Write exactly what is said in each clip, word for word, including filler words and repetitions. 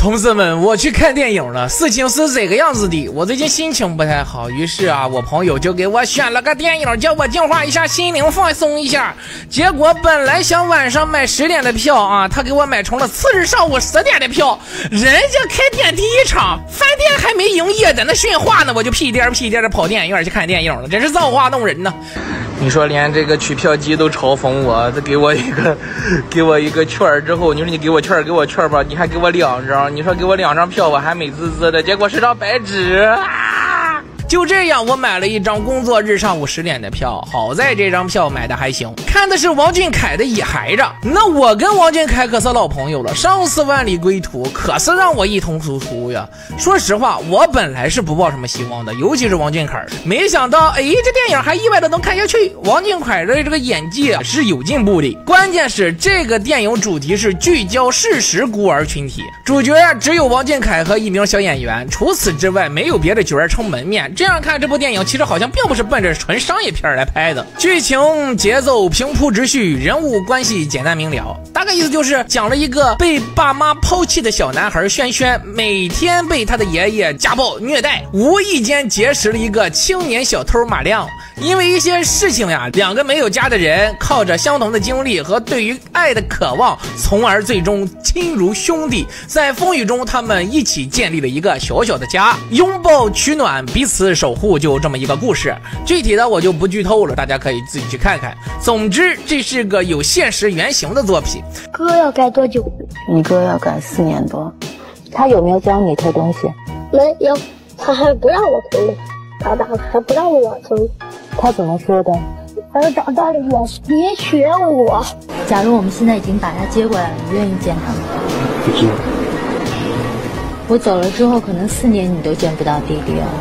同事们，我去看电影了。事情是这个样子的，我最近心情不太好，于是啊，我朋友就给我选了个电影，叫我净化一下心灵，放松一下。结果本来想晚上买十点的票啊，他给我买成了次日上午十点的票。人家开店第一场，饭店还没营业，在那训话呢，我就屁颠屁颠的跑电影院去看电影了，真是造化弄人呢。你说连这个取票机都嘲讽我，这给我一个给我一个券之后，你说你给我券给我券吧，你还给我两张，你说给我两张票我还美滋滋的，结果是张白纸啊！就这样，我买了一张工作日上午十点的票，好在这张票买的还行，看的是王俊凯的《野孩子》。那我跟王俊凯可是老朋友了，上次万里归途可是让我一通突突呀。说实话，我本来是不抱什么希望的，尤其是王俊凯，没想到哎，这电影还意外的能看下去。王俊凯的这个演技啊是有进步的，关键是这个电影主题是聚焦事实孤儿群体，主角啊只有王俊凯和一名小演员，除此之外没有别的角儿撑门面。这样看，这部电影其实好像并不是奔着纯商业片来拍的，剧情节奏平铺直叙，人物关系简单明了，大概意思就是讲了一个被爸妈抛弃的小男孩轩轩，每天被他的爷爷家暴虐待，无意间结识了一个青年小偷马亮，因为一些事情呀，两个没有家的人靠着相同的经历和对于爱的渴望，从而最终亲如兄弟，在风雨中他们一起建立了一个小小的家，拥抱取暖，彼此守护，就这么一个故事。具体的我就不剧透了，大家可以自己去看看。总之这是个有现实原型的作品。 哥要改多久？ 你哥要改四年多。他有没有教你偷东西？ 没有，他还不让我偷，他打还不让我偷。 他怎么说的？ 他说长大了我别学我。 假如我们现在已经把他接过来了，你愿意见他吗？ 不接。 我走了之后，可能四年你都见不到弟弟哦。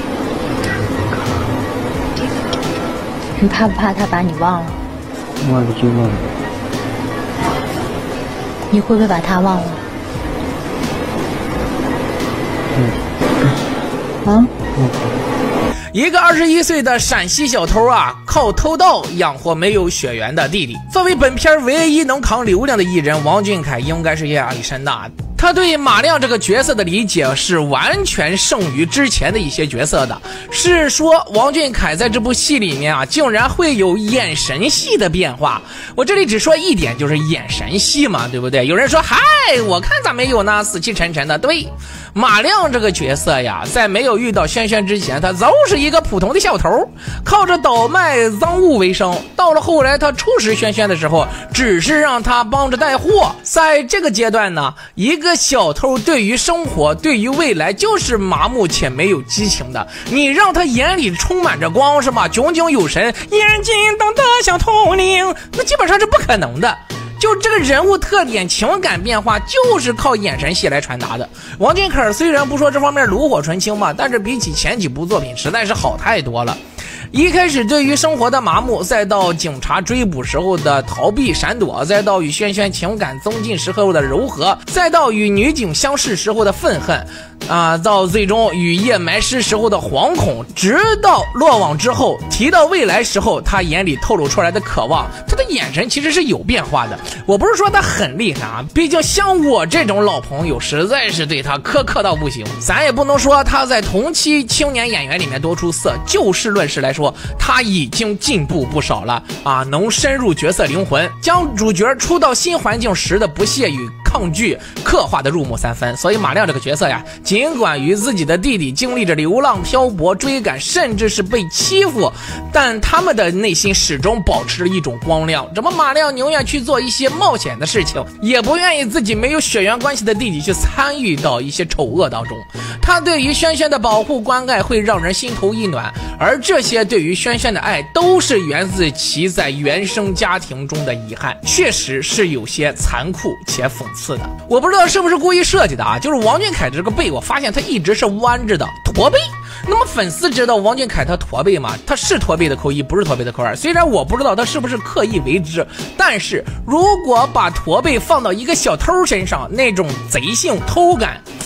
你怕不怕他把你忘了？ 忘了就忘了。 你会不会把他忘了？ 嗯。 啊？ 嗯。 一个二十一岁的陕西小偷啊，靠偷盗养活没有血缘的弟弟。作为本片唯一能扛流量的艺人，王俊凯应该是压力山大。他对马亮这个角色的理解是完全胜于之前的一些角色的，是说王俊凯在这部戏里面啊，竟然会有眼神戏的变化。我这里只说一点，就是眼神戏嘛，对不对？有人说嗨，我看咋没有呢，死气沉沉的。对，马亮这个角色呀，在没有遇到轩轩之前，他都是一个普通的小偷，靠着倒卖赃物为生。到了后来他初识轩轩的时候，只是让他帮着带货。在这个阶段呢，一个小偷对于生活对于未来就是麻木且没有激情的，你让他眼里充满着光是吧，炯炯有神，眼睛瞪得像铜铃，那基本上是不可能的。就这个人物特点情感变化就是靠眼神戏来传达的。王俊凯虽然不说这方面炉火纯青吧，但是比起前几部作品实在是好太多了。一开始对于生活的麻木，再到警察追捕时候的逃避闪躲，再到与轩轩情感增进时候的柔和，再到与女警相识时候的愤恨啊，到最终雨夜埋尸时候的惶恐，直到落网之后提到未来时候他眼里透露出来的渴望，他的眼神其实是有变化的。我不是说他很厉害啊，毕竟像我这种老朋友实在是对他苛刻到不行，咱也不能说他在同期青年演员里面多出色，就事论事来说他已经进步不少了啊，能深入角色灵魂，将主角初到新环境时的不屑与抗拒刻画的入木三分。所以马亮这个角色呀，尽管与自己的弟弟经历着流浪漂泊追赶，甚至是被欺负，但他们的内心始终保持着一种光亮。这么马亮宁愿去做一些冒险的事情，也不愿意自己没有血缘关系的弟弟去参与到一些丑恶当中。他对于轩轩的保护关爱会让人心头一暖，而这些对于轩轩的爱都是源自其在原生家庭中的遗憾，确实是有些残酷且讽刺的。我不知道是不是故意设计的啊，就是王俊凯这个背，我发现他一直是弯着的驼背。那么粉丝知道王俊凯他驼背吗？他是驼背的扣一，不是驼背的扣二。虽然我不知道他是不是刻意为之，但是如果把驼背放到一个小偷身上，那种贼性偷感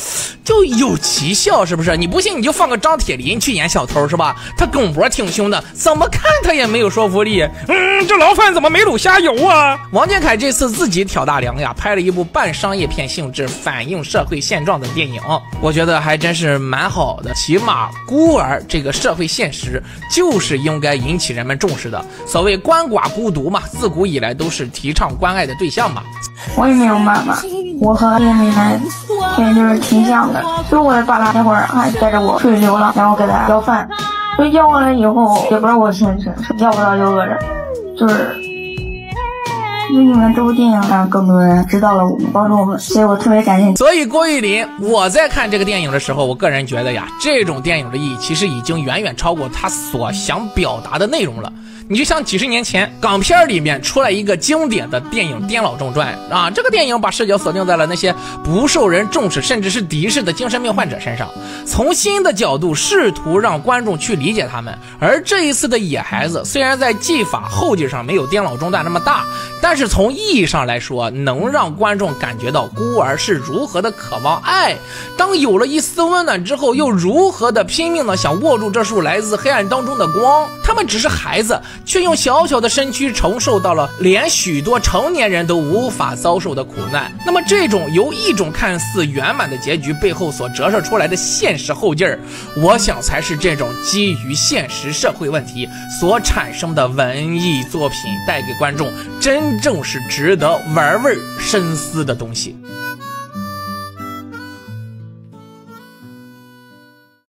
就有奇效，是不是？你不信你就放个张铁林去演小偷是吧？他梗脖挺凶的，怎么看他也没有说服力。嗯，这牢饭怎么没卤虾油啊？王俊凯这次自己挑大梁呀，拍了一部半商业片性质、反映社会现状的电影，我觉得还真是蛮好的。起码孤儿这个社会现实就是应该引起人们重视的。所谓鳏寡孤独嘛，自古以来都是提倡关爱的对象嘛。 我也没有妈妈，我和叶美男也就是挺像的。就我的爸爸那会儿还带着我出去流浪，然后给他要饭，就要完了以后也不知道我心情，要不到就饿着，就是因为你们这部电影让更多人知道了我们，帮助我们，所以我特别感谢你。 所以郭玉林，我在看这个电影的时候，我个人觉得呀，这种电影的意义其实已经远远超过他所想表达的内容了。你就像几十年前港片里面出来一个经典的电影《颠老正传》啊，这个电影把视角锁定在了那些不受人重视甚至是敌视的精神病患者身上，从新的角度试图让观众去理解他们。而这一次的野孩子虽然在技法后劲上没有《颠老正传》那么大，但是从意义上来说，能让观众感觉到孤儿是如何的渴望爱，当有了一丝温暖之后，又如何的拼命的想握住这束来自黑暗当中的光。他们只是孩子，却用小小的身躯承受到了连许多成年人都无法遭受的苦难。那么这种由一种看似圆满的结局背后所折射出来的现实后劲儿，我想才是这种基于现实社会问题所产生的文艺作品带给观众真正是值得玩味深思的东西。